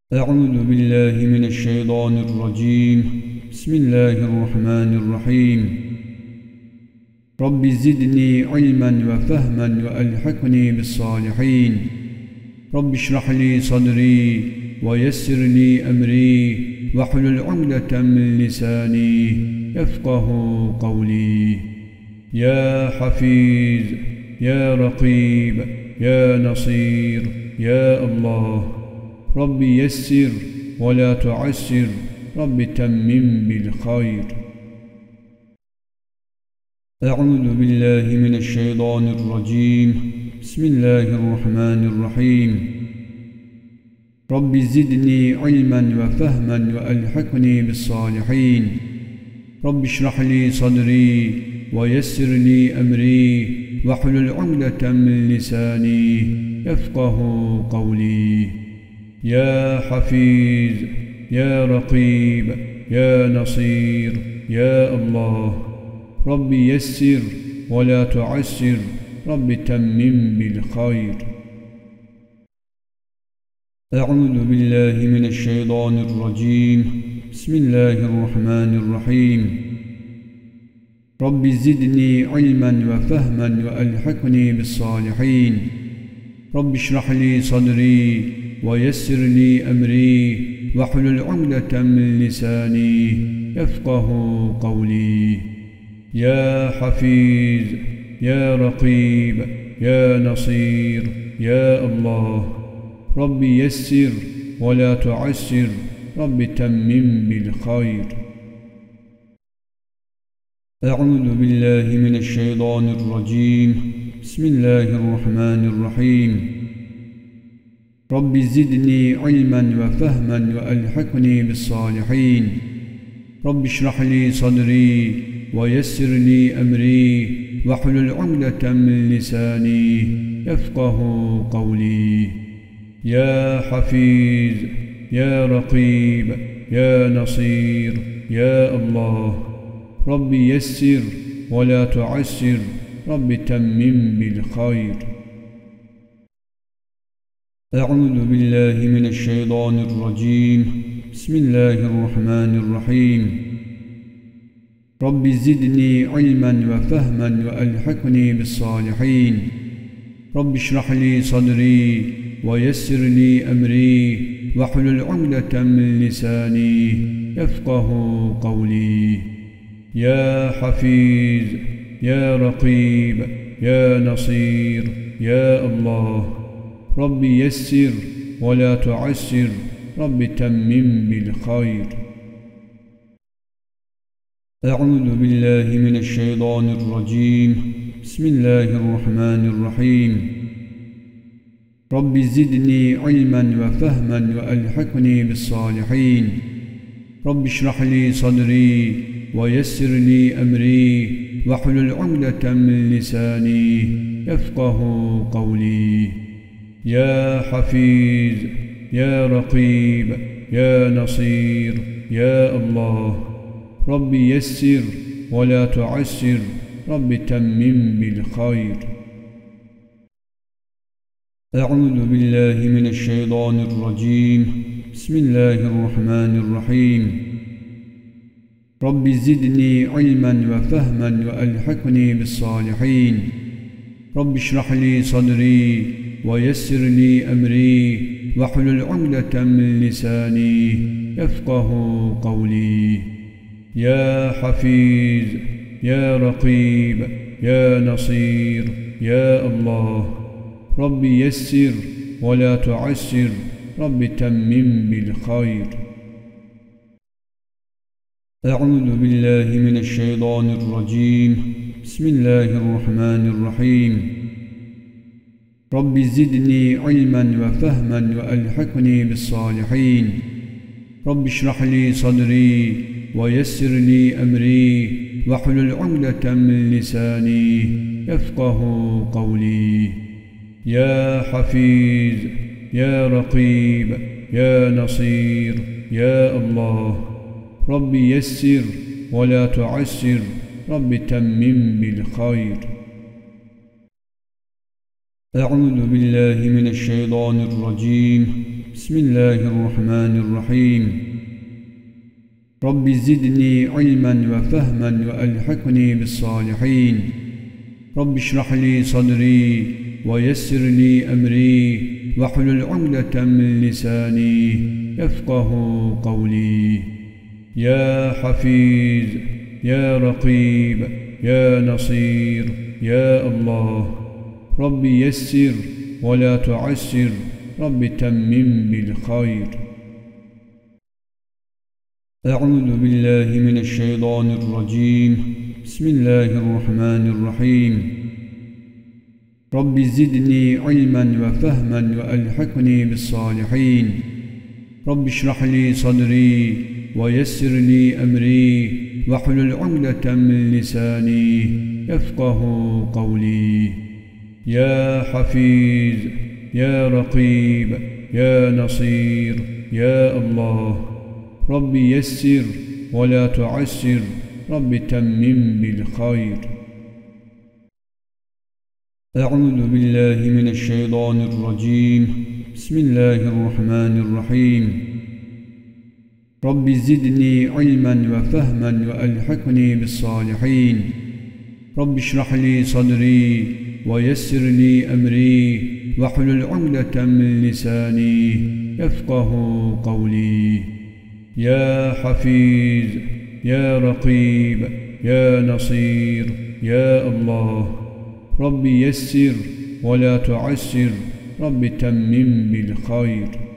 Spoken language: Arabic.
أعوذ بالله من الشيطان الرجيم. بسم الله الرحمن الرحيم. رب زدني علما وفهما وألحقني بالصالحين. رب اشرح لي صدري ويسر لي أمري واحلل عقدة من لساني يفقه قولي. يا حفيظ يا رقيب يا نصير يا الله، رب يسر ولا تعسر، رب تمم بالخير. أعوذ بالله من الشيطان الرجيم. بسم الله الرحمن الرحيم. رب زدني علما وفهما وألحقني بالصالحين. رب اشرح لي صدري ويسر لي أمري واحلل عقدة من لساني يفقه قولي. يا حفيظ يا رقيب يا نصير يا الله، رب يسر ولا تعسر، رب تمم بالخير. أعوذ بالله من الشيطان الرجيم. بسم الله الرحمن الرحيم. رب زدني علما وفهما وألحقني بالصالحين. رب اشرح لي صدري ويسر لي أمري واحلل عقدة من لساني يفقه قولي. يا حفيظ يا رقيب يا نصير يا الله، رب يسر ولا تعسر، رب تمم بالخير. أعوذ بالله من الشيطان الرجيم. بسم الله الرحمن الرحيم. رب زدني علما وفهما وألحقني بالصالحين. رب اشرح لي صدري ويسر لي أمري واحلل عقدة من لساني يفقه قولي. يا حفيظ يا رقيب يا نصير يا الله، رب يسر ولا تعسر، رب تمم بالخير. أعوذ بالله من الشيطان الرجيم. بسم الله الرحمن الرحيم. رب زدني علما وفهما وألحقني بالصالحين. رب اشرح لي صدري ويسر لي أمري واحلل عقدة من لساني يفقه قولي. يا حفيظ يا رقيب يا نصير يا الله، رب يسر ولا تعسر، رب تمم بالخير. أعوذ بالله من الشيطان الرجيم. بسم الله الرحمن الرحيم. رب زدني علما وفهما وألحقني بالصالحين. رب اشرح لي صدري ويسر لي أمري واحلل عقدة من لساني يفقه قولي. يا حفيظ يا رقيب يا نصير يا الله، رب يسر ولا تعسر، رب تمم بالخير. أعوذ بالله من الشيطان الرجيم. بسم الله الرحمن الرحيم. رب زدني علما وفهما وألحقني بالصالحين. رب اشرح لي صدري ويسر لي أمري واحلل عقدة من لساني يفقه قولي. يا حفيظ يا رقيب يا نصير يا الله، رب يسر ولا تعسر، رب تمم بالخير. أعوذ بالله من الشيطان الرجيم. بسم الله الرحمن الرحيم. رب زدني علما وفهما وألحقني بالصالحين. رب اشرح لي صدري ويسر لي أمري واحلل عقدة من لساني يفقه قولي. يا حفيظ يا رقيب يا نصير يا الله، رب يسر ولا تعسر، رب تمم بالخير. أعوذ بالله من الشيطان الرجيم. بسم الله الرحمن الرحيم رب زدني علما وفهما وألحقني بالصالحين رب اشرح لي صدري ويسر لي أمري واحلل عقدة من لساني يفقه قولي يا حفيظ يا رقيب يا نصير يا الله رب يسر ولا تعسر رب تمم بالخير. أعوذ بالله من الشيطان الرجيم. بسم الله الرحمن الرحيم رب زدني علما وفهما وألحقني بالصالحين رب اشرح لي صدري ويسر لي أمري واحلل عقدة من لساني يفقه قولي يا حفيظ يا رقيب يا نصير يا الله رب يسر ولا تعسر رب تمم بالخير. أعوذ بالله من الشيطان الرجيم. بسم الله الرحمن الرحيم رب زدني علما وفهما وألحقني بالصالحين رب اشرح لي صدري ويسر لي أمري واحلل عقدة من لساني يفقه قولي يا حفيظ يا رقيب يا نصير يا الله رب يسر ولا تعسر رب تمم بالخير.